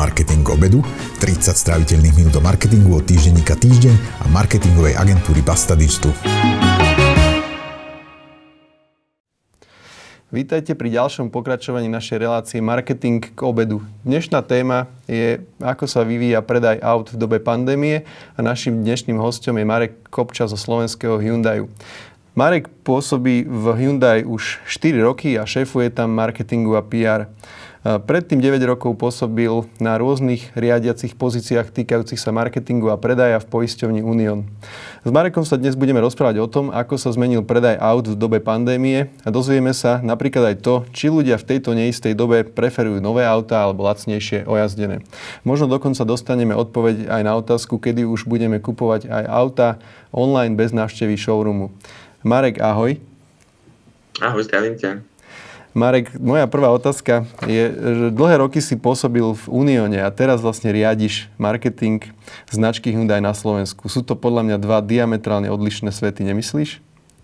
Marketing k obedu, 30 stráviteľných minút o marketingu od týždenníka Týždeň a marketingovej agentúry Basta Digital. Vítajte pri ďalšom pokračovaní našej relácie Marketing k obedu. Dnešná téma je, ako sa vyvíja predaj aut v dobe pandémie a našim dnešným hosťom je Marek Kopča zo slovenského Hyundaiu. Marek pôsobí v Hyundai už 4 roky a šéfuje tam marketingu a PR. Predtým 9 rokov pôsobil na rôznych riadiacich pozíciách týkajúcich sa marketingu a predaja v poisťovni Unión. S Marekom sa dnes budeme rozprávať o tom, ako sa zmenil predaj aut v dobe pandémie a dozvieme sa napríklad aj to, či ľudia v tejto neistej dobe preferujú nové autá alebo lacnejšie ojazdené. Možno dokonca dostaneme odpoveď aj na otázku, kedy už budeme kupovať aj autá online bez návštevy showroomu. Marek, ahoj. Ahoj, zdravím ťa. Marek, moja prvá otázka je, že dlhé roky si pôsobil v Unióne a teraz vlastne riadiš marketing značky Hyundai na Slovensku. Sú to podľa mňa dva diametrálne odlišné svety, nemyslíš?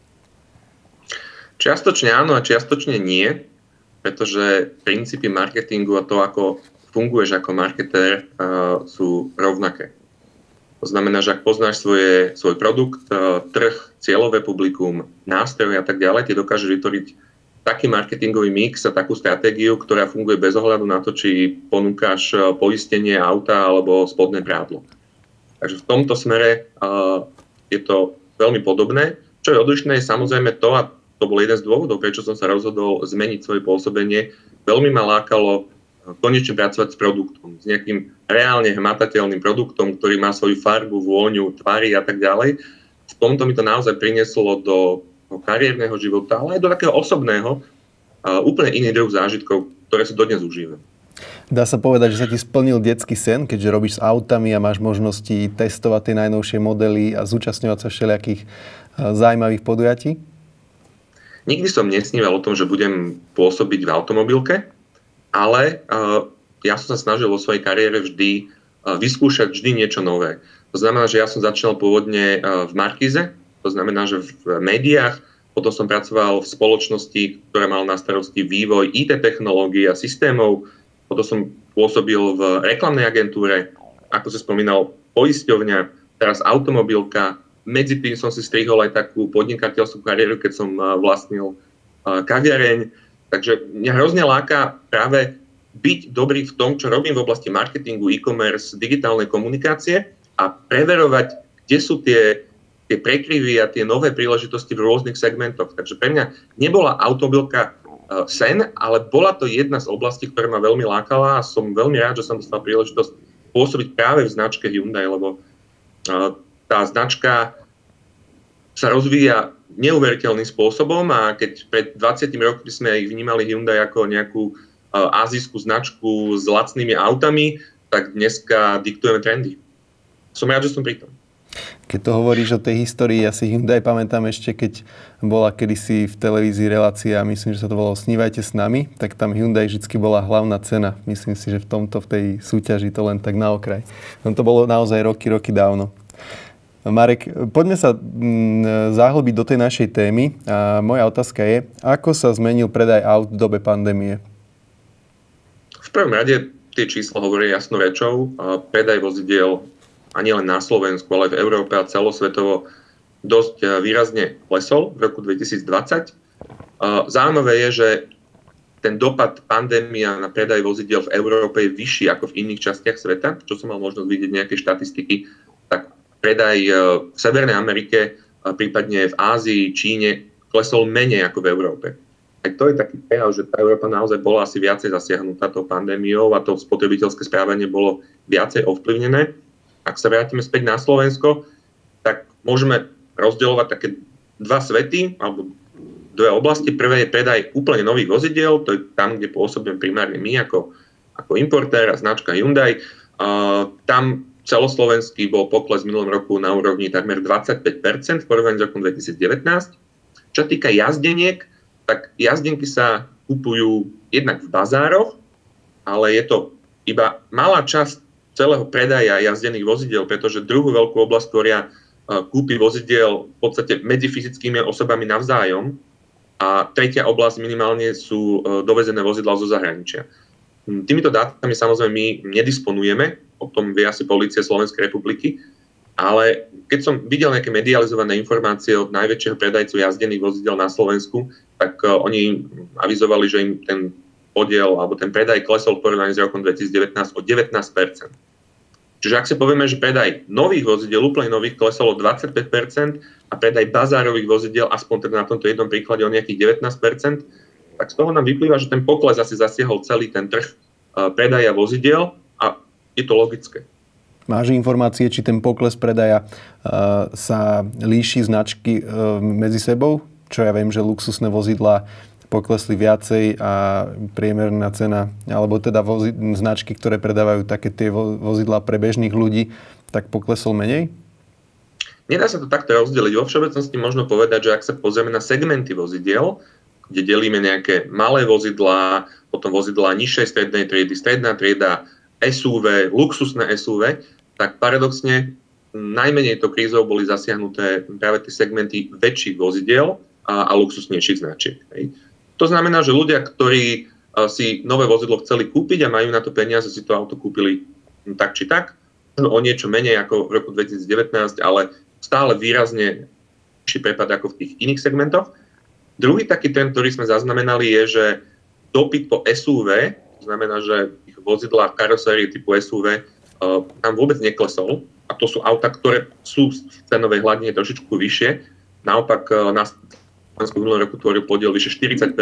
Čiastočne áno a čiastočne nie, pretože princípy marketingu a to, ako funguješ ako marketér, sú rovnaké. To znamená, že ak poznáš svoj produkt, trh, cieľové publikum, nástroje a tak ďalej, ty dokážeš vytvoriť taký marketingový mix a takú stratégiu, ktorá funguje bez ohľadu na to, či ponúkaš poistenie auta alebo spodné prádlo. Takže v tomto smere je to veľmi podobné. Čo je odlišné, je samozrejme to, a to bol jeden z dôvodov, prečo som sa rozhodol zmeniť svoje pôsobenie. Veľmi ma lákalo konečne pracovať s produktom, s nejakým reálne hmatateľným produktom, ktorý má svoju farbu, vôňu, tvary a tak ďalej. V tomto mi to naozaj prinieslo do kariérneho života, ale aj do takého osobného, úplne iný druh zážitkov, ktoré sa dodnes užívam. Dá sa povedať, že sa ti splnil detský sen, keďže robíš s autami a máš možnosti testovať tie najnovšie modely a zúčastňovať sa všelijakých zaujímavých podujatí? Nikdy som nesníval o tom, že budem pôsobiť v automobilke, ale ja som sa snažil vo svojej kariére vždy vyskúšať niečo nové. To znamená, že ja som začal pôvodne v Markíze. To znamená, že v médiách, potom som pracoval v spoločnosti, ktorá mala na starosti vývoj IT technológií a systémov, potom som pôsobil v reklamnej agentúre, ako si spomínal, poisťovňa, teraz automobilka, medzi tým som si strihol aj takú podnikateľskú kariéru, keď som vlastnil kaviareň, takže mňa hrozne láka práve byť dobrý v tom, čo robím v oblasti marketingu, e-commerce, digitálnej komunikácie a preverovať, kde sú tie prekryvy a tie nové príležitosti v rôznych segmentoch. Takže pre mňa nebola automobilka sen, ale bola to jedna z oblastí, ktorá ma veľmi lákala a som veľmi rád, že som dostal príležitosť pôsobiť práve v značke Hyundai, lebo tá značka sa rozvíja neuveriteľným spôsobom a keď pred 20 rokmi sme ich vnímali Hyundai ako nejakú azijskú značku s lacnými autami, tak dneska diktujeme trendy. Som rád, že som pri tom. Keď to hovoríš o tej histórii, ja si Hyundai pamätám ešte, keď bola kedysi v televízii relácia, myslím, že sa to volalo Snívajte s nami, tak tam Hyundai vždycky bola hlavná cena. Myslím si, že v tej súťaži to len tak na okraj. No to bolo naozaj roky dávno. Marek, poďme sa zahlbiť do tej našej témy. A moja otázka je, ako sa zmenil predaj aut v dobe pandémie? V prvom rade tie čísla hovoria jasnou rečou. Predaj vozidiel a nielen na Slovensku, ale v Európe a celosvetovo dosť výrazne klesol v roku 2020. Zaujímavé je, že ten dopad pandémia na predaj vozidiel v Európe je vyšší ako v iných častiach sveta. Čo som mal možnosť vidieť nejaké štatistiky, tak predaj v Severnej Amerike, prípadne v Ázii, Číne klesol menej ako v Európe. Aj to je taký prejav, že tá Európa naozaj bola asi viacej zasiahnutá tou pandémiou a to spotrebiteľské správanie bolo viacej ovplyvnené. Ak sa vrátime späť na Slovensko, tak môžeme rozdielovať také dva svety, alebo dve oblasti. Prvé je predaj úplne nových vozidiel, to je tam, kde pôsobím primárne my ako importér a značka Hyundai. Tam celoslovenský bol pokles v minulom roku na úrovni takmer 25% v porovnaní s rokom 2019. Čo týka jazdeniek, tak jazdenky sa kupujú jednak v bazároch, ale je to iba malá časť celého predaja jazdených vozidiel, pretože druhú veľkú oblasť, ktorá kúpi vozidiel v podstate medzi fyzickými osobami navzájom a tretia oblasť minimálne sú dovezené vozidlá zo zahraničia. Týmito dátami samozrejme my nedisponujeme, o tom vie asi Polícia Slovenskej republiky, ale keď som videl nejaké medializované informácie od najväčšieho predajcu jazdených vozidel na Slovensku, tak oni avizovali, že im ten podiel alebo ten predaj klesol v porovnaní s rokom 2019 o 19%. Čiže ak si povieme, že predaj nových vozidiel, úplne nových, klesol o 25% a predaj bazárových vozidiel, aspoň teda na tomto jednom príklade o nejakých 19%, tak z toho nám vyplýva, že ten pokles asi zasiahol celý ten trh predaja vozidiel a je to logické. Máš informácie, či ten pokles predaja sa líši značky medzi sebou? Čo ja viem, že luxusné vozidlá poklesli viacej a priemerná cena, alebo teda značky, ktoré predávajú také tie vozidlá pre bežných ľudí, tak poklesol menej? Nedá sa to takto rozdeliť. Vo všeobecnosti možno povedať, že ak sa pozrieme na segmenty vozidiel, kde delíme nejaké malé vozidlá, potom vozidlá nižšej strednej triedy, stredná trieda, SUV, luxusné SUV, tak paradoxne najmenej to krízou boli zasiahnuté práve tie segmenty väčších vozidiel a luxusnejších značiek. To znamená, že ľudia, ktorí si nové vozidlo chceli kúpiť a majú na to peniaze, si to auto kúpili tak či tak, o niečo menej ako v roku 2019, ale stále výrazne vyšší prepad ako v tých iných segmentoch. Druhý taký trend, ktorý sme zaznamenali, je, že dopyt po SUV, to znamená, že ich vozidlá v karosérii typu SUV tam vôbec neklesol. A to sú auta, ktoré sú v cenovej hladine trošičku vyššie. Naopak na Slovensku v minulom roku tvoril podiel vyše 40%.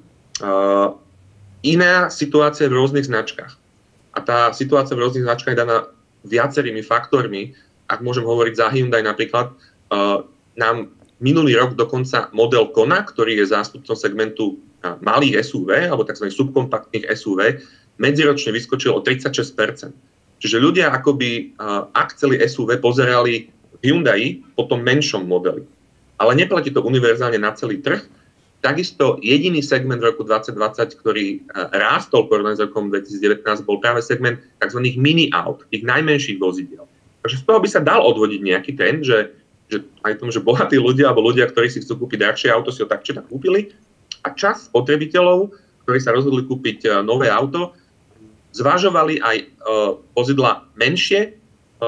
Iná situácia v rôznych značkách. A tá situácia v rôznych značkách je daná viacerými faktormi. Ak môžem hovoriť za Hyundai napríklad, nám minulý rok dokonca model Kona, ktorý je zástupcom segmentu malých SUV, alebo tzv. Subkompaktných SUV, medziročne vyskočil o 36%. Čiže ľudia akoby, ak chceli SUV, pozerali Hyundai po tom menšom modeli. Ale neplatí to univerzálne na celý trh. Takisto jediný segment v roku 2020, ktorý rástol porovnaní s rokom 2019, bol práve segment tzv. Mini aut, tých najmenších vozidiel. Takže z toho by sa dal odvodiť nejaký trend, že aj tomu, že bohatí ľudia alebo ľudia, ktorí si chcú kúpiť drahšie auto, si ho tak či tak kúpili. A časť spotrebiteľov, ktorí sa rozhodli kúpiť nové auto, zvažovali aj vozidla menšie,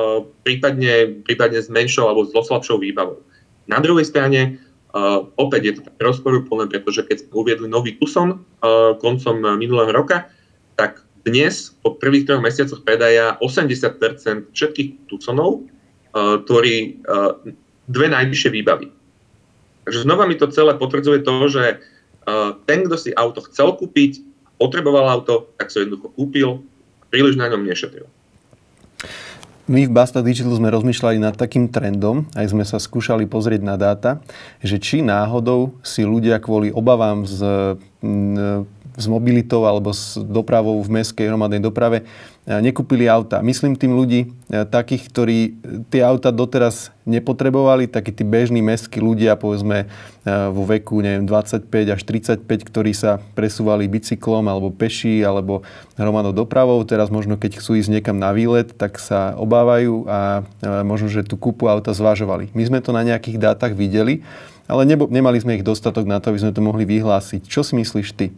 prípadne s menšou alebo s slabšou výbavou. Na druhej strane opäť je to tak rozporuplné, pretože keď sme uviedli nový Tucson koncom minulého roka, tak dnes po prvých 3 mesiacoch predaja 80% všetkých Tucsonov tvorí dve najvyššie výbavy. Takže znova mi to celé potvrdzuje to, že ten, kto si auto chcel kúpiť, potreboval auto, tak sa jednoducho kúpil a príliš na ňom nešetril. My v Basta Digital sme rozmýšľali nad takým trendom, aj sme sa skúšali pozrieť na dáta, že či náhodou si ľudia kvôli obavám s mobilitou alebo s dopravou v mestskej hromadnej doprave nekúpili auta. Myslím tým ľudí takých, ktorí tie auta doteraz nepotrebovali, takí tí bežní mestskí ľudia, povedzme vo veku, neviem, 25 až 35, ktorí sa presúvali bicyklom alebo peši alebo hromadnou dopravou. Teraz možno, keď chcú ísť niekam na výlet, tak sa obávajú a možno, že tú kúpu auta zvažovali. My sme to na nejakých dátach videli, ale nemali sme ich dostatok na to, aby sme to mohli vyhlásiť. Čo si myslíš ty?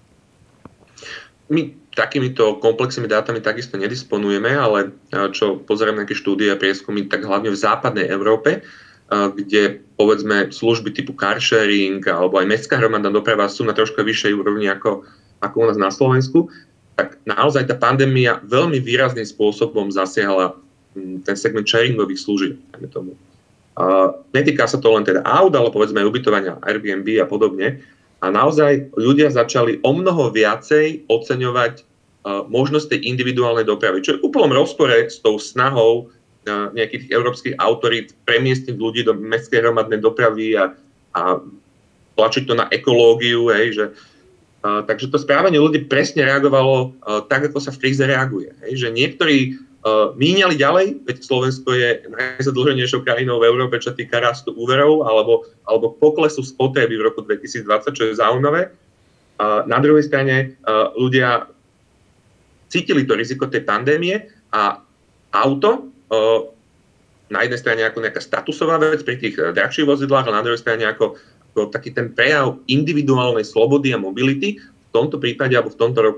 My takýmito komplexnými dátami takisto nedisponujeme, ale čo pozerám nejaké štúdie a prieskumy, tak hlavne v západnej Európe, kde povedzme služby typu car sharing alebo aj mestská hromadná doprava sú na troška vyššej úrovni ako u nás na Slovensku, tak naozaj tá pandémia veľmi výrazným spôsobom zasiahla ten segment sharingových služieb. Netýka sa to len teda aut, ale povedzme aj ubytovania Airbnb a podobne. A naozaj ľudia začali omnoho viacej oceňovať možnosť tej individuálnej dopravy, čo je v úplnom rozpore s tou snahou nejakých európskych autorít premiestniť ľudí do mestskej hromadnej dopravy a tlačiť to na ekológiu. Takže to správanie ľudí presne reagovalo tak, ako sa v kríze reaguje. Že niektorí míňali ďalej, veď Slovensko je najzadlženejšou krajinou v Európe, čo týka rastu úverov alebo poklesu spotreby v roku 2020, čo je zaujímavé. Na druhej strane ľudia cítili to riziko tej pandémie a auto na jednej strane ako nejaká statusová vec pri tých drahších vozidlách a na druhej strane ako taký ten prejav individuálnej slobody a mobility v tomto prípade alebo v tomto roku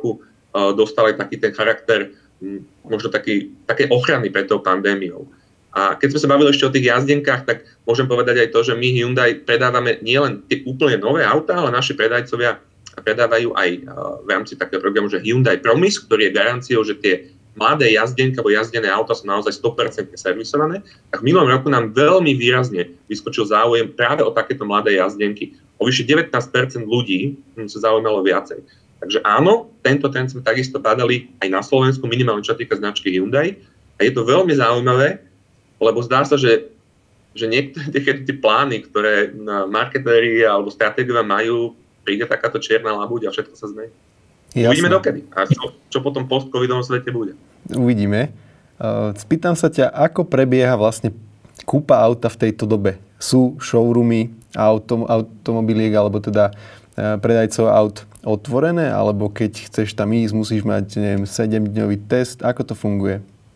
dostali taký ten charakter možno také ochrany pred tou pandémiou. A keď sme sa bavili ešte o tých jazdenkách, tak môžem povedať aj to, že my Hyundai predávame nielen tie úplne nové autá, ale naši predajcovia predávajú aj v rámci takého programu, že Hyundai Promise, ktorý je garanciou, že tie mladé jazdenky alebo jazdené auta sú naozaj 100% servisované. Tak v minulom roku nám veľmi výrazne vyskočil záujem práve o takéto mladé jazdenky. O vyše 19% ľudí sa zaujímalo viacej. Takže áno, tento trend sme takisto badali aj na Slovensku, minimálne čo týka značky Hyundai. A je to veľmi zaujímavé, lebo zdá sa, že niektoré tie plány, ktoré marketéri alebo stratégovia majú, príde takáto čierna labuť a všetko sa zmení. Uvidíme dokedy. A čo potom post-covidovom svete bude. Uvidíme. Spýtam sa ťa, ako prebieha vlastne kúpa auta v tejto dobe? Sú showroomy automobiliek alebo teda predajcov aut otvorené, alebo keď chceš tam ísť, musíš mať, neviem, 7-dňový test. Ako to funguje?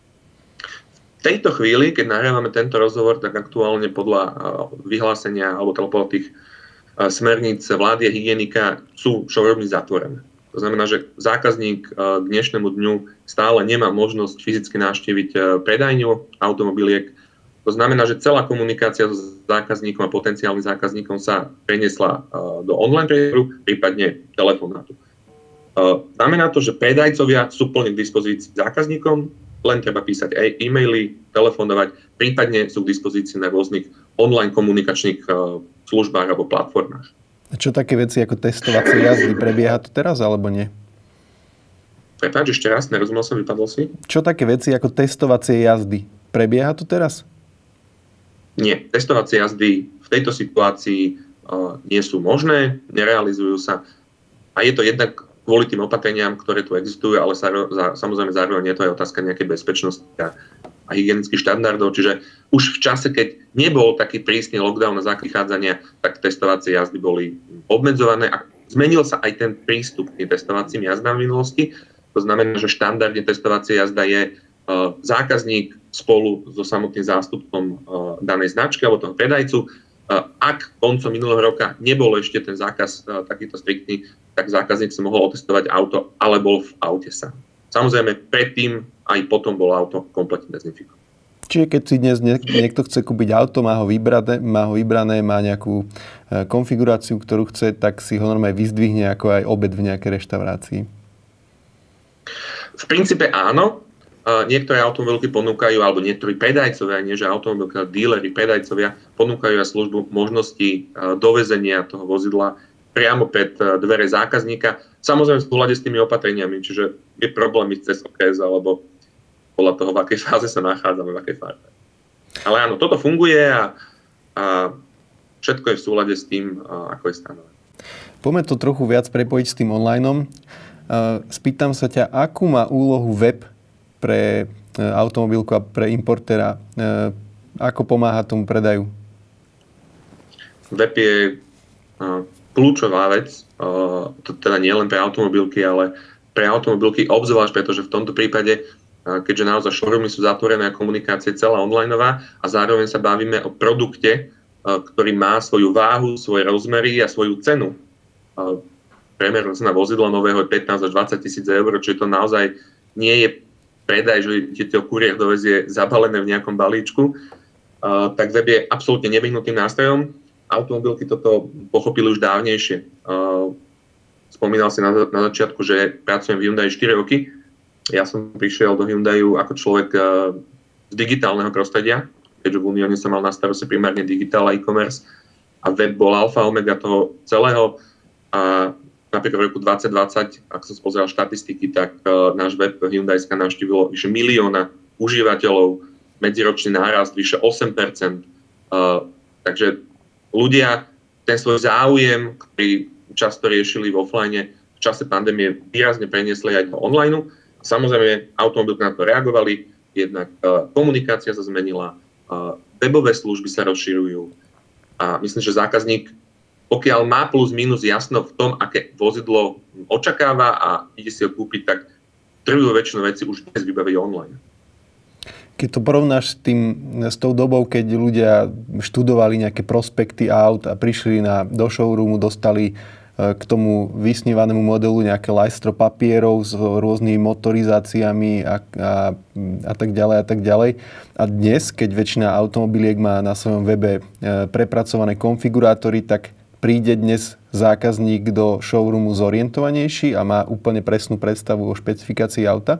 V tejto chvíli, keď nahrávame tento rozhovor, tak aktuálne podľa vyhlásenia alebo podľa tých smerníc vlády a hygienika sú showroomy zatvorené. To znamená, že zákazník k dnešnému dňu stále nemá možnosť fyzicky navštíviť predajňu automobiliek. To znamená, že celá komunikácia s zákazníkom a potenciálnym zákazníkom sa preniesla do online priestoru, prípadne telefonátu. Znamená to, že predajcovia sú plne k dispozícii zákazníkom, len treba písať e-maily, telefonovať, prípadne sú k dispozícii na rôznych online komunikačných službách alebo platformách. A čo také veci ako testovacie jazdy? Prebieha to teraz alebo nie? Prepáč, ešte raz, nerozumel som, vypadol si. Čo také veci ako testovacie jazdy? Prebieha to teraz? Nie, testovacie jazdy v tejto situácii nie sú možné, nerealizujú sa. A je to jednak kvôli tým opatreniam, ktoré tu existujú, ale samozrejme zároveň je to aj otázka nejakej bezpečnosti a hygienických štandardov. Čiže už v čase, keď nebol taký prísny lockdown na základ vychádzania, tak testovacie jazdy boli obmedzované a zmenil sa aj ten prístup k testovacím jazdám v minulosti. To znamená, že štandardne testovacia jazda je zákazník spolu so samotným zástupcom danej značky alebo toho predajcu. Ak koncom minulého roka nebol ešte ten zákaz takýto striktný, tak zákazník sa mohol otestovať auto, ale bol v aute sám. Samozrejme, predtým aj potom bolo auto kompletne dezinfikované. Čiže keď si dnes niekto chce kúpiť auto, má ho vybrané, má nejakú konfiguráciu, ktorú chce, tak si ho normálne vyzdvihne ako aj obed v nejakej reštaurácii? V princípe áno. Niektoré automobilky ponúkajú, alebo niektorí predajcovia, nie že automobilky, ale díleri, predajcovia ponúkajú aj službu možnosti dovezenia toho vozidla priamo pred dvere zákazníka. Samozrejme v súlade s tými opatreniami, čiže je problém ísť cez okres, alebo podľa toho, v akej fáze sa nachádzame, v akej farbe. Ale áno, toto funguje a všetko je v súlade s tým, ako je stanovené. Poďme to trochu viac prepojiť s tým onlineom. Spýtam sa ťa, akú má úlohu web pre automobilku a pre importéra? Ako pomáha tomu predaju? Web je kľúčová vec, teda nie len pre automobilky, ale pre automobilky obzvlášť, pretože v tomto prípade, keďže naozaj showroomy sú zatvorené a komunikácia je celá onlineová a zároveň sa bavíme o produkte, ktorý má svoju váhu, svoje rozmery a svoju cenu. Priemerná cena vozidla nového je 15 až 20 tisíc eur, čiže to naozaj nie je predaj, že ti to kuriér dovezie zabalené v nejakom balíčku, tak web je absolútne nevyhnutým nástrojom. Automobilky toto pochopili už dávnejšie. Spomínal si na začiatku, že pracujem v Hyundai 4 roky. Ja som prišiel do Hyundaiu ako človek z digitálneho prostredia, keďže v Unióne som mal na starosti primárne digitál a e-commerce a web bol alfa omega toho celého. A napríklad v roku 2020, ak som spozeral štatistiky, tak náš web Hyundaiska navštívilo vyše 1 milióna užívateľov, medziročný nárast vyše 8%. Takže ľudia ten svoj záujem, ktorý často riešili v offline, v čase pandémie výrazne preniesli aj do online. Samozrejme, automobilky na to reagovali, jednak komunikácia sa zmenila, webové služby sa rozširujú a myslím, že zákazník, pokiaľ má plus minus jasno v tom, aké vozidlo očakáva a ide si ho kúpiť, tak trvú väčšinu veci už dnes vybaví online. Keď to porovnáš s tou dobou, keď ľudia študovali nejaké prospekty aut a prišli do showroomu, dostali k tomu vysnívanému modelu nejaké lajstro papierov s rôznymi motorizáciami a tak ďalej a tak ďalej. A dnes, keď väčšina automobiliek má na svojom webe prepracované konfigurátory, tak príde dnes zákazník do showroomu zorientovanejší a má úplne presnú predstavu o špecifikácii auta?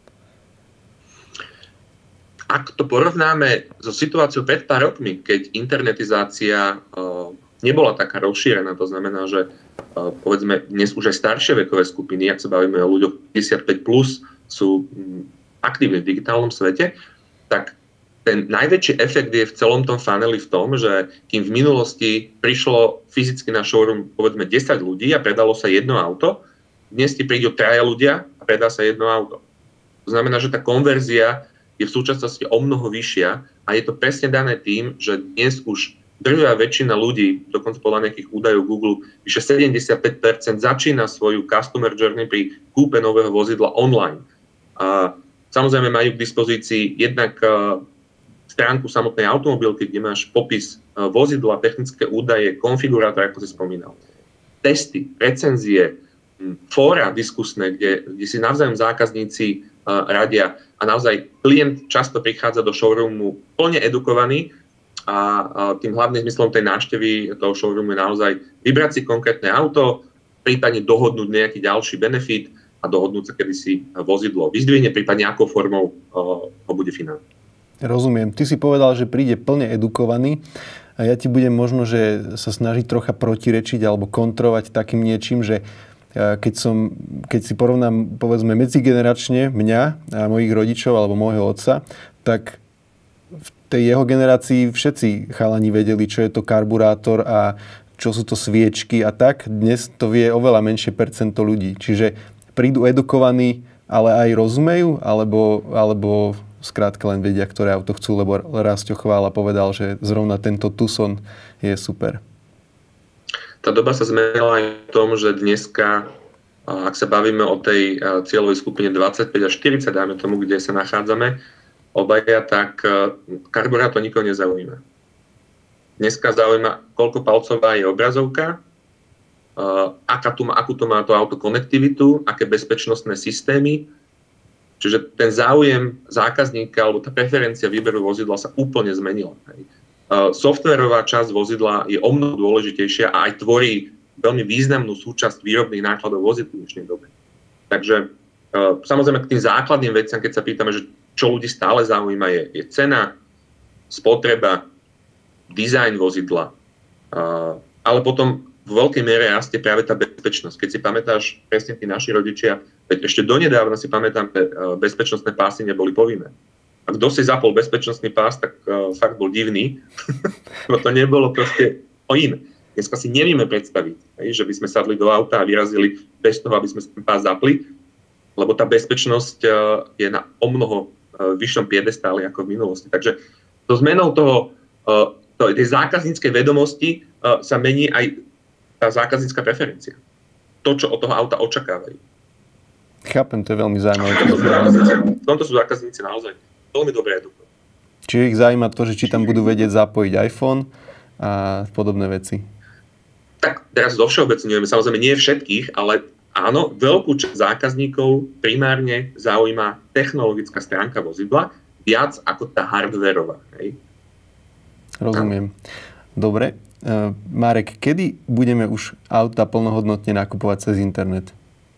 Ak to porovnáme so situáciou pred pár rokmi, keď internetizácia nebola taká rozšírená, to znamená, že povedzme dnes už aj staršie vekové skupiny, ak sa bavíme o ľuďoch 55+, sú aktívni v digitálnom svete, tak ten najväčší efekt je v celom tom funneli v tom, že kým v minulosti prišlo fyzicky na showroom povedzme 10 ľudí a predalo sa jedno auto, dnes ti prídu 3 ľudia a predá sa jedno auto. To znamená, že tá konverzia je v súčasnosti o mnoho vyššia a je to presne dané tým, že dnes už drvivá väčšina ľudí, dokonca podľa nejakých údajov Google, vyše 75% začína svoju customer journey pri kúpe nového vozidla online. A samozrejme majú k dispozícii jednak stránku samotnej automobilky, kde máš popis vozidla, technické údaje, konfigurátor, ako si spomínal. Testy, recenzie, fóra diskusné, kde si navzájom zákazníci radia a naozaj klient často prichádza do showroomu plne edukovaný a tým hlavným zmyslom tej návštevy toho showroomu je naozaj vybrať si konkrétne auto, prípadne dohodnúť nejaký ďalší benefit a dohodnúť sa, kedy si vozidlo vyzdvihne, prípadne akou formou ho bude financovať. Rozumiem. Ty si povedal, že príde plne edukovaný a ja ti budem možno, že sa snažiť trocha protirečiť alebo kontrovať takým niečím, že keď si porovnám povedzme medzigeneračne mňa a mojich rodičov alebo môjho otca, tak v tej jeho generácii všetci chalani vedeli, čo je to karburátor a čo sú to sviečky a tak. Dnes to vie oveľa menšie percento ľudí. Čiže prídu edukovaní, ale aj rozumejú, alebo skrátka len vedia, ktoré auto chcú, lebo Rasťo Chvála povedal, že zrovna tento Tucson je super. Tá doba sa zmenila aj v tom, že dneska, ak sa bavíme o tej cieľovej skupine 25 až 40, dáme tomu, kde sa nachádzame, obaja, tak karburátor nikoho nezaujíma. Dneska zaujíma, koľko palcová je obrazovka, akú to má to auto konektivitu, aké bezpečnostné systémy. Čiže ten záujem zákazníka alebo tá preferencia výberu vozidla sa úplne zmenila. Softwarová časť vozidla je o mnoho dôležitejšia a aj tvorí veľmi významnú súčasť výrobných nákladov vozidla v dnešnej dobe. Takže samozrejme k tým základným veciam, keď sa pýtame, že čo ľudí stále zaujíma, je cena, spotreba, dizajn vozidla, ale potom v veľkej miere rastie práve tá bezpečnosť. Keď si pamätáš, presne tí naši rodičia, veď ešte donedávna si pamätám, že bezpečnostné pásy neboli povinné. A kto si zapol bezpečnostný pás, tak fakt bol divný, lebo to nebolo proste o iné. Dneska si nevieme predstaviť, že by sme sadli do auta a vyrazili bez toho, aby sme si ten pás zapli, lebo tá bezpečnosť je na o mnoho vyššom piedestáli ako v minulosti. Takže so zmenou tej zákazníckej vedomosti sa mení aj tá zákaznícka preferencia. To, čo od toho auta očakávajú. Chápem, to je veľmi zaujímavé. V tomto sú zákazníci naozaj veľmi dobré edukovaní. Čiže ich zaujíma to, že či tam budú vedieť zapojiť iPhone a podobné veci. Tak teraz zovšeobecňujeme, samozrejme nie všetkých, ale áno, veľkú časť zákazníkov primárne zaujíma technologická stránka vozidla viac ako tá hardwareová. Hej? Rozumiem. Dobre. Marek, kedy budeme už auta plnohodnotne nakupovať cez internet?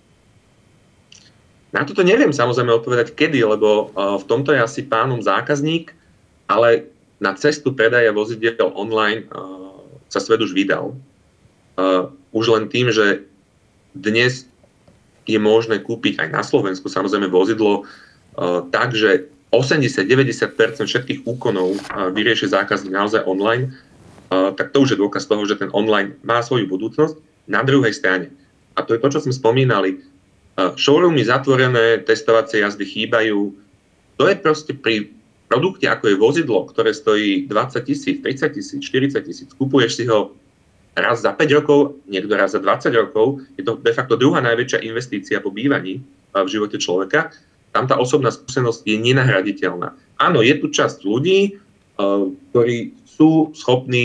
Na toto neviem samozrejme odpovedať kedy, lebo v tomto je asi pánom zákazník, ale na cestu predaja vozidiel online sa svet už vydal. Už len tým, že dnes je možné kúpiť aj na Slovensku samozrejme vozidlo tak, že 80-90% všetkých úkonov vyrieši zákazník naozaj online, tak to už je dôkaz toho, že ten online má svoju budúcnosť. Na druhej strane, a to je to, čo sme spomínali, showroomy zatvorené, testovacie jazdy chýbajú. To je proste pri produkte, ako je vozidlo, ktoré stojí 20 000, 30 000, 40 000, kupuješ si ho raz za 5 rokov, niekto raz za 20 rokov, je to de facto druhá najväčšia investícia po bývaní v živote človeka. Tam tá osobná skúsenosť je nenahraditeľná. Áno, je tu časť ľudí, ktorí sú schopní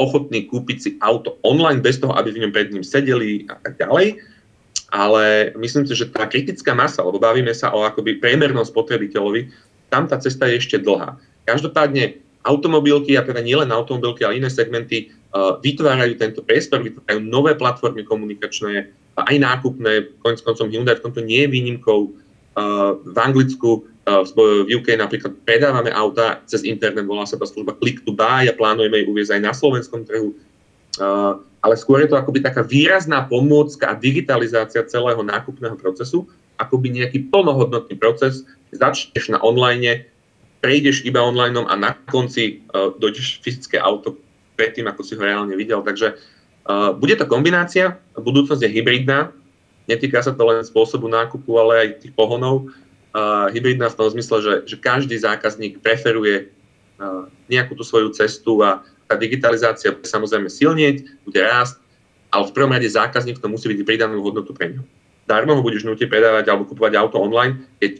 ochotní kúpiť si auto online bez toho, aby v ňom pred ním sedeli a tak ďalej. Ale myslím si, že tá kritická masa, lebo bavíme sa o akoby priemernom spotrebiteľovi, tam tá cesta je ešte dlhá. Každopádne automobilky, a teda nielen automobilky, ale iné segmenty vytvárajú tento priestor, vytvárajú nové platformy komunikačné, aj nákupné. Koniec koncom Hyundai v tomto nie je výnimkou. V Anglicku, v UK napríklad predávame auta cez internet, volá sa tá služba Click to Buy a plánujeme ju uviesť aj na slovenskom trhu. Ale skôr je to akoby taká výrazná pomôcka a digitalizácia celého nákupného procesu, akoby nejaký plnohodnotný proces. Začneš na online, prejdeš iba online a na konci dojdeš fyzické auto predtým, ako si ho reálne videl. Takže bude to kombinácia, budúcnosť je hybridná, netýka sa to len spôsobu nákupu, ale aj tých pohonov. Hybridná v tom zmysle, že každý zákazník preferuje nejakú tú svoju cestu a tá digitalizácia bude samozrejme silnieť, bude rásť, ale v prvom rade zákazník to musí byť pridanú hodnotu pre ňo. Darmo ho budeš nútiť predávať alebo kupovať auto online, keď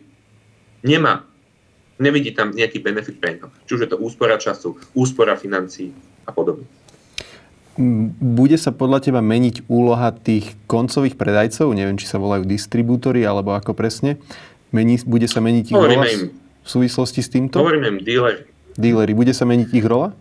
nevidí tam nejaký benefit pre ňo. Či už je to úspora času, úspora financií a podobne. Bude sa podľa teba meniť úloha tých koncových predajcov? Neviem, či sa volajú distribútory, alebo ako presne. Bude sa meniť ich rola v súvislosti s týmto? Hovoríme im díleri. Díleri. Bude sa meniť ich rola?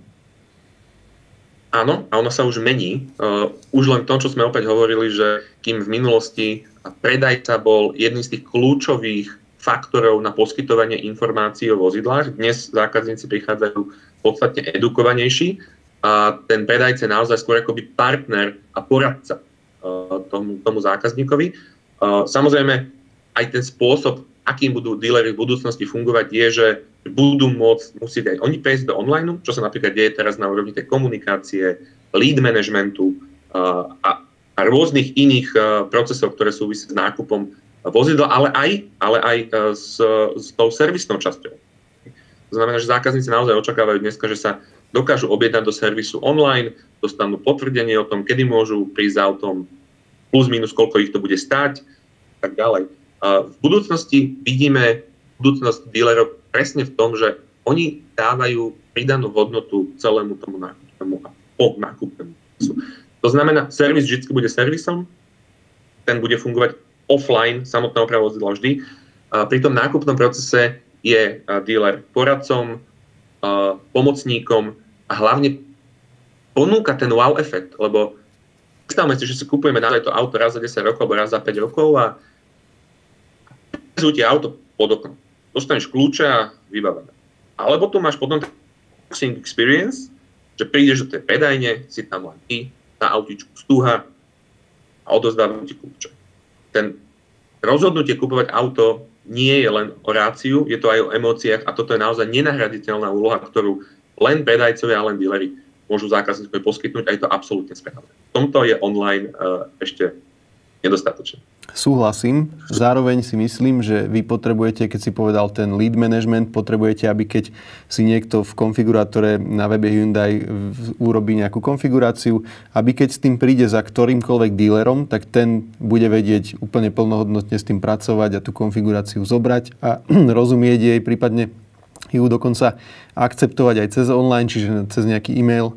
Áno, a ono sa už mení. Už len to, čo sme opäť hovorili, že kým v minulosti predajca bol jedným z tých kľúčových faktorov na poskytovanie informácií o vozidlách, dnes zákazníci prichádzajú podstatne edukovanejší a ten predajca je naozaj skôr akoby partner a poradca tomu zákazníkovi. Samozrejme, aj ten spôsob, akým budú díleri v budúcnosti fungovať, je, že budú musieť aj oni prejsť do online, čo sa napríklad deje teraz na úrovni tej komunikácie, lead managementu a rôznych iných procesov, ktoré súvisia s nákupom vozidla, ale aj s tou servisnou časťou. To znamená, že zákazníci naozaj očakávajú dneska, že sa dokážu objednať do servisu online, dostanú potvrdenie o tom, kedy môžu prísť s autom, plus minus, koľko ich to bude stáť, tak ďalej. V budúcnosti vidíme budúcnosť dílerov presne v tom, že oni dávajú pridanú hodnotu celému tomu nákupnému a po nákupnému procesu. To znamená, servis vždy bude servisom, ten bude fungovať offline, samotná oprava vozidla vždy. Pri tom nákupnom procese je díler poradcom, pomocníkom a hlavne ponúka ten wow efekt, lebo predstavme si, že si kupujeme naozaj to auto raz za 10 rokov alebo raz za 5 rokov a ti auto pod oknom. Dostaneš kľúče a vybavené. Alebo tu máš potom ten experience, že prídeš do tej predajne, si tam len ty, na autičku stúha a odozdávajú ti kľúče. Ten rozhodnutie kupovať auto nie je len o ráciu, je to aj o emóciách a toto je naozaj nenahraditeľná úloha, ktorú len predajcovia a len díleri môžu zákazníkovi poskytnúť a je to absolútne správne. V tomto je online ešte nedostatočné. Súhlasím. Zároveň si myslím, že vy potrebujete, keď si povedal ten lead management, potrebujete, aby keď si niekto v konfigurátore na webe Hyundai urobí nejakú konfiguráciu, aby keď s tým príde za ktorýmkoľvek dílerom, tak ten bude vedieť úplne plnohodnotne s tým pracovať a tú konfiguráciu zobrať a rozumieť jej, prípadne ju dokonca akceptovať aj cez online, čiže cez nejaký e-mail.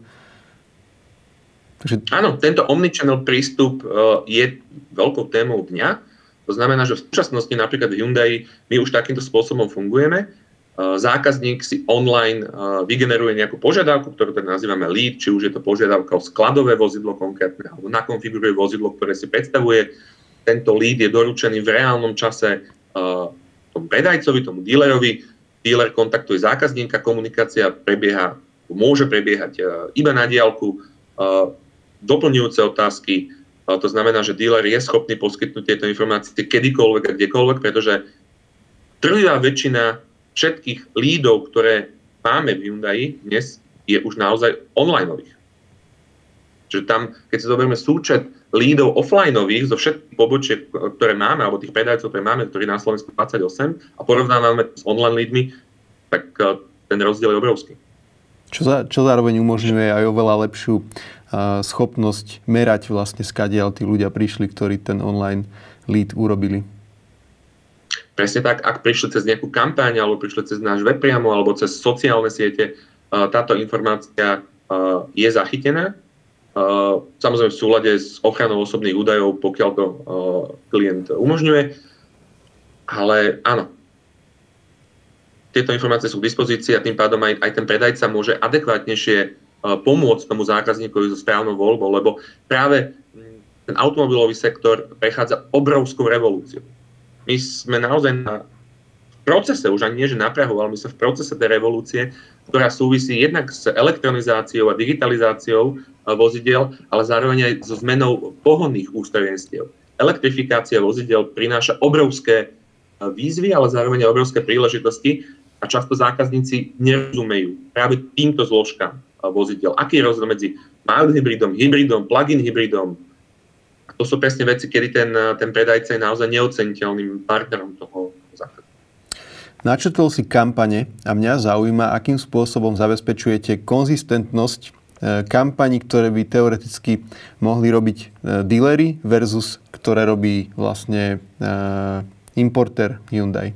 Áno, tento omnichannel prístup je veľkou témou dňa. To znamená, že v súčasnosti napríklad v Hyundai my už takýmto spôsobom fungujeme. Zákazník si online vygeneruje nejakú požiadavku, ktorú tak nazývame lead, či už je to požiadavka o skladové vozidlo konkrétne, alebo nakonfiguruje vozidlo, ktoré si predstavuje. Tento lead je doručený v reálnom čase tomu predajcovi, tomu dílerovi. Díler kontaktuje zákazníka, komunikácia môže prebiehať iba na diaľku, doplňujúce otázky. To znamená, že díler je schopný poskytnúť tieto informácie kedykoľvek a kdekoľvek, pretože drvivá väčšina všetkých lídov, ktoré máme v Hyundai dnes, je už naozaj onlineových. Čiže tam, keď si zoberieme súčet lídov offlineových zo všetkých pobočiek, ktoré máme, alebo tých predajcov, ktoré máme, ktorí na Slovensku 28 a porovnávame s online lídmi, tak ten rozdiel je obrovský. Čo zároveň umožňuje aj oveľa lepšiu schopnosť merať vlastne skadiaľ tí ľudia prišli, ktorí ten online lead urobili. Presne tak, ak prišli cez nejakú kampaň, alebo prišli cez náš web priamo, alebo cez sociálne siete, táto informácia je zachytená. Samozrejme v súlade s ochranou osobných údajov, pokiaľ to klient umožňuje. Ale áno, tieto informácie sú k dispozícii a tým pádom aj ten predajca môže adekvátnejšie pomôcť tomu zákazníkovi so správnou voľbou, lebo práve ten automobilový sektor prechádza obrovskou revolúciou. My sme naozaj v procese, už ani nie, že na prahu, ale my sme v procese tej revolúcie, ktorá súvisí jednak s elektronizáciou a digitalizáciou vozidiel, ale zároveň aj so zmenou pohonných ústrojenstiev. Elektrifikácia vozidiel prináša obrovské výzvy, ale zároveň aj obrovské príležitosti a často zákazníci nerozumejú práve týmto zložkám vozidiel. Aký je rozdiel medzi mild hybridom, hybridom, plug-in hybridom? A to sú presne veci, kedy ten predajca je naozaj neoceniteľným partnerom toho zákazníka. Načrtol si kampane a mňa zaujíma, akým spôsobom zabezpečujete konzistentnosť kampaní, ktoré by teoreticky mohli robiť dealery versus ktoré robí vlastne importér Hyundai.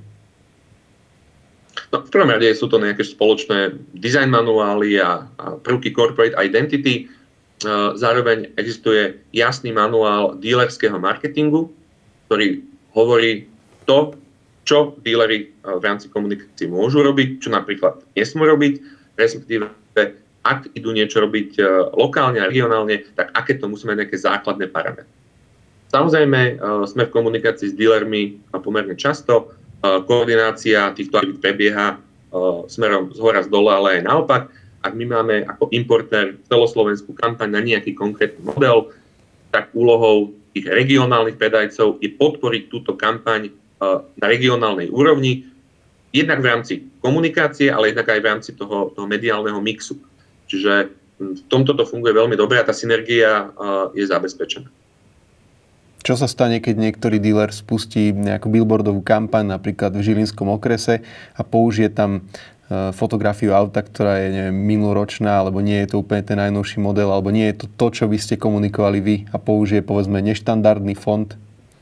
No, v prvom rade sú to nejaké spoločné design manuály a prvky corporate identity. Zároveň existuje jasný manuál dealerského marketingu, ktorý hovorí to, čo díleri v rámci komunikácie môžu robiť, čo napríklad nesmú robiť, respektíve ak idú niečo robiť lokálne a regionálne, tak aké to musí mať nejaké základné parametre. Samozrejme, sme v komunikácii s dílermi pomerne často. Koordinácia týchto aktivít prebieha smerom z hora z dole, ale aj naopak. Ak my máme ako importér celoslovenskú kampaň na nejaký konkrétny model, tak úlohou tých regionálnych predajcov je podporiť túto kampaň na regionálnej úrovni, jednak v rámci komunikácie, ale jednak aj v rámci toho mediálneho mixu. Čiže v tomto to funguje veľmi dobre a tá synergia je zabezpečená. Čo sa stane, keď niektorý dealer spustí nejakú billboardovú kampaň, napríklad v Žilinskom okrese a použije tam fotografiu auta, ktorá je neviem, minuloročná, alebo nie je to úplne ten najnovší model, alebo nie je to, čo by ste komunikovali vy a použije povedzme neštandardný font?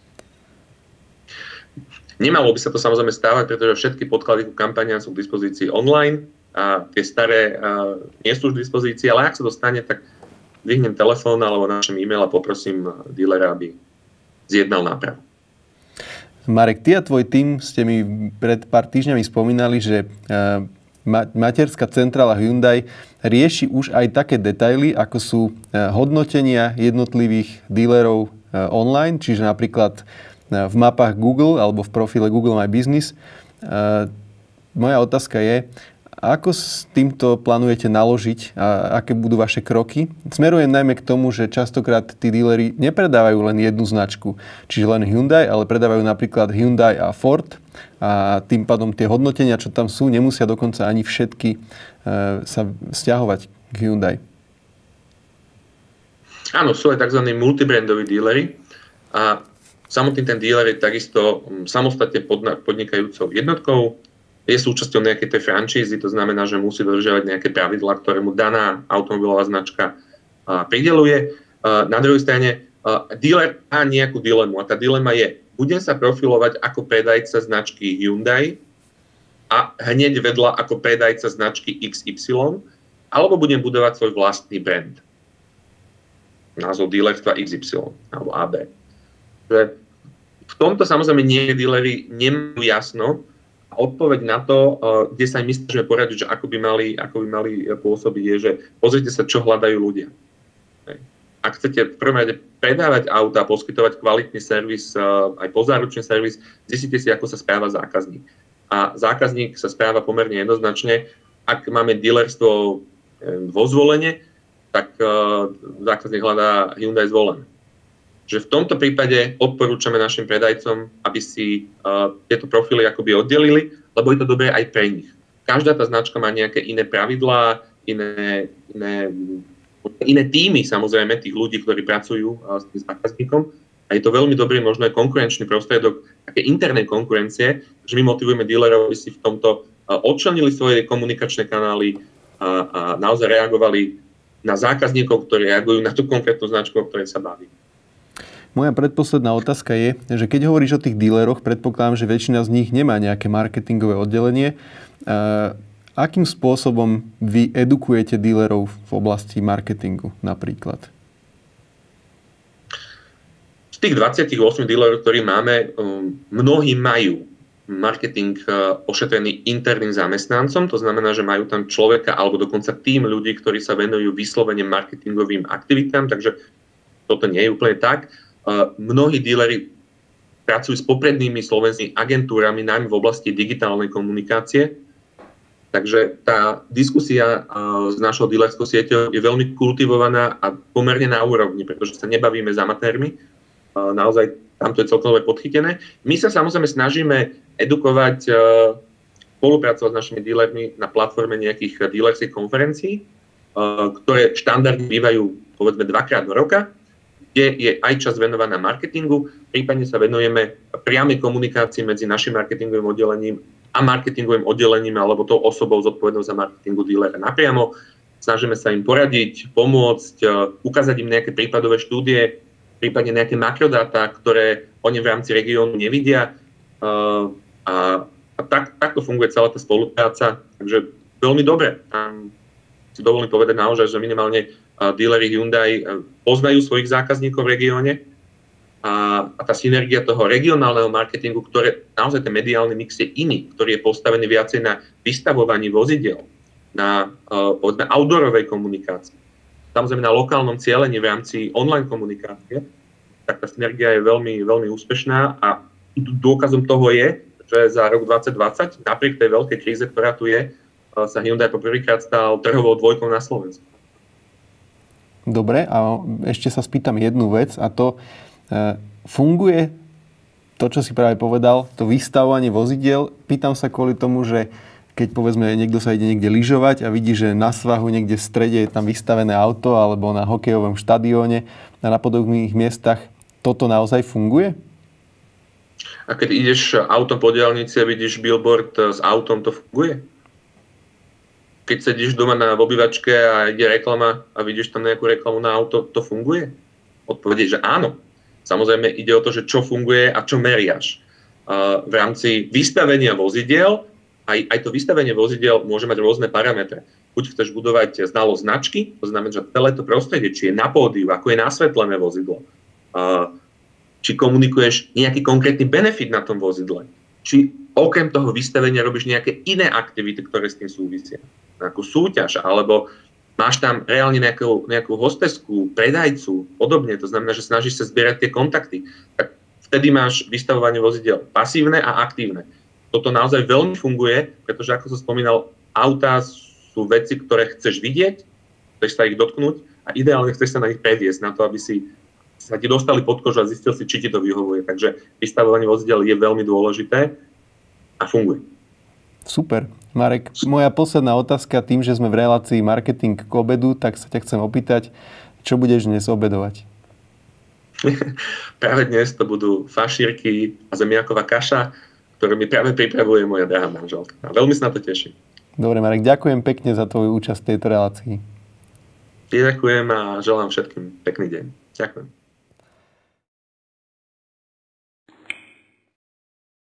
Nemalo by sa to samozrejme stávať, pretože všetky podklady ku kampaniám sú k dispozícii online a tie staré nie sú už k dispozícii, ale ak sa to stane, tak dvihnem telefón alebo našem e-mail a poprosím dealera, aby zjednal nápravu. Marek, ty a tvoj tím ste mi pred pár týždňami spomínali, že materská centrála Hyundai rieši už aj také detaily, ako sú hodnotenia jednotlivých dílerov online, čiže napríklad v mapách Google alebo v profile Google My Business. Moja otázka je, ako s týmto plánujete naložiť a aké budú vaše kroky? Smerujem najmä k tomu, že častokrát tí díleri nepredávajú len jednu značku, čiže len Hyundai, ale predávajú napríklad Hyundai a Ford a tým pádom tie hodnotenia, čo tam sú, nemusia dokonca ani všetky sa vzťahovať k Hyundai. Áno, sú aj tzv. Multibrandoví díleri a samotný ten dealer je takisto samostatne podnikajúcou jednotkou, je súčasťou nejakej tej franšízy, to znamená, že musí dodržiavať nejaké pravidlá, ktoré mu daná automobilová značka prideľuje. Na druhej strane, dealer má nejakú dilemu a tá dilema je, budem sa profilovať ako predajca značky Hyundai a hneď vedľa ako predajca značky XY, alebo budem budovať svoj vlastný brand. Názov dealerstva XY alebo AB. V tomto samozrejme dealeri nemajú jasno. Odpoveď na to, kde sa im my snažíme poradiť, že ako by mali pôsobiť, je, že pozrite sa, čo hľadajú ľudia. Ak chcete v prvom rade predávať auta, poskytovať kvalitný servis, aj pozáručný servis, zistite si, ako sa správa zákazník. A zákazník sa správa pomerne jednoznačne. Ak máme dealerstvo vo Zvolene, tak zákazník hľadá Hyundai Zvolen. Že v tomto prípade odporúčame našim predajcom, aby si tieto profily akoby oddelili, lebo je to dobré aj pre nich. Každá tá značka má nejaké iné pravidlá, iné týmy, samozrejme, tých ľudí, ktorí pracujú s tým zákazníkom. A je to veľmi dobrý, možno aj konkurenčný prostriedok také internej konkurencie, že my motivujeme dílerov, aby si v tomto odčlenili svoje komunikačné kanály a naozaj reagovali na zákazníkov, ktorí reagujú na tú konkrétnu značku, o ktorej sa baví. Moja predposledná otázka je, že keď hovoríš o tých díleroch, predpokladám, že väčšina z nich nemá nejaké marketingové oddelenie. Akým spôsobom vy edukujete dílerov v oblasti marketingu napríklad? Z tých 28 dílerov, ktorí máme, mnohí majú marketing ošetrený interným zamestnancom, to znamená, že majú tam človeka alebo dokonca tým ľudí, ktorí sa venujú vyslovene marketingovým aktivitám, takže toto nie je úplne tak. Mnohí díleri pracujú s poprednými slovenskými agentúrami, najmä v oblasti digitálnej komunikácie. Takže tá diskusia s našou dílerskou sieťou je veľmi kultivovaná a pomerne na úrovni, pretože sa nebavíme s amatérmi. Naozaj tam to je celkom podchytené. My sa samozrejme snažíme edukovať, spolupracovať s našimi dílermi na platforme nejakých dílerských konferencií, ktoré štandardne bývajú povedzme 2-krát do roka, kde je aj čas venovaná marketingu, prípadne sa venujeme priamej komunikácii medzi našim marketingovým oddelením a marketingovým oddelením alebo tou osobou zodpovednou za marketingu dílera napriamo. Snažíme sa im poradiť, pomôcť, ukázať im nejaké prípadové štúdie, prípadne nejaké makrodáta, ktoré oni v rámci regiónu nevidia. A takto funguje celá tá spolupráca. Takže veľmi dobre. Si dovolím povedať naozaj, že minimálne díleri Hyundai poznajú svojich zákazníkov v regióne a tá synergia toho regionálneho marketingu, ktoré naozaj ten mediálny mix je iný, ktorý je postavený viacej na vystavovaní vozidel, na povedzme outdoorovej komunikácii, samozrejme na lokálnom cielení v rámci online komunikácie, tak tá synergia je veľmi, veľmi úspešná a dôkazom toho je, že za rok 2020, napriek tej veľkej kríze, ktorá tu je, sa Hyundai poprvýkrát stal trhovou dvojkou na Slovensku. Dobre, a ešte sa spýtam jednu vec a to funguje to, čo si práve povedal, to vystavovanie vozidiel. Pýtam sa kvôli tomu, že keď povedzme niekto sa ide niekde lyžovať a vidí, že na svahu niekde v strede je tam vystavené auto alebo na hokejovom štadióne a na podobných miestach, toto naozaj funguje? A keď ideš autom po diaľnici a vidíš billboard s autom, to funguje? Keď sedíš doma v obývačke a ide reklama a vidíš tam nejakú reklamu na auto, to funguje? Odpoveď je, že áno. Samozrejme ide o to, že čo funguje a čo meriaš. V rámci vystavenia vozidiel, aj to vystavenie vozidiel môže mať rôzne parametre. Buď chceš budovať znalosť značky, to znamená, že celé to prostredie, či je na pódiu, ako je nasvetlené vozidlo, či komunikuješ nejaký konkrétny benefit na tom vozidle, či okrem toho vystavenia robíš nejaké iné aktivity, ktoré s tým súvisia. Nejakú súťaž, alebo máš tam reálne nejakú hostesku, predajcu, podobne. To znamená, že snažíš sa zbierať tie kontakty. Tak vtedy máš vystavovanie vozidel pasívne a aktívne. Toto naozaj veľmi funguje, pretože ako som spomínal, autá sú veci, ktoré chceš vidieť, chceš sa ich dotknúť a ideálne chceš sa na nich previesť, na to, aby sa ti dostali pod kožu a zistil si, či ti to vyhovuje. Takže vystavovanie vozidel je veľmi dôležité a funguje. Super. Marek, moja posledná otázka, tým, že sme v relácii marketing k obedu, tak sa ťa chcem opýtať, čo budeš dnes obedovať? Práve dnes to budú fašírky a zemiaková kaša, ktorú mi práve pripravuje moja drahá manželka. A veľmi sa na to teším. Dobre, Marek, ďakujem pekne za tvoju účasť v tejto relácii. Ďakujem a želám všetkým pekný deň. Ďakujem.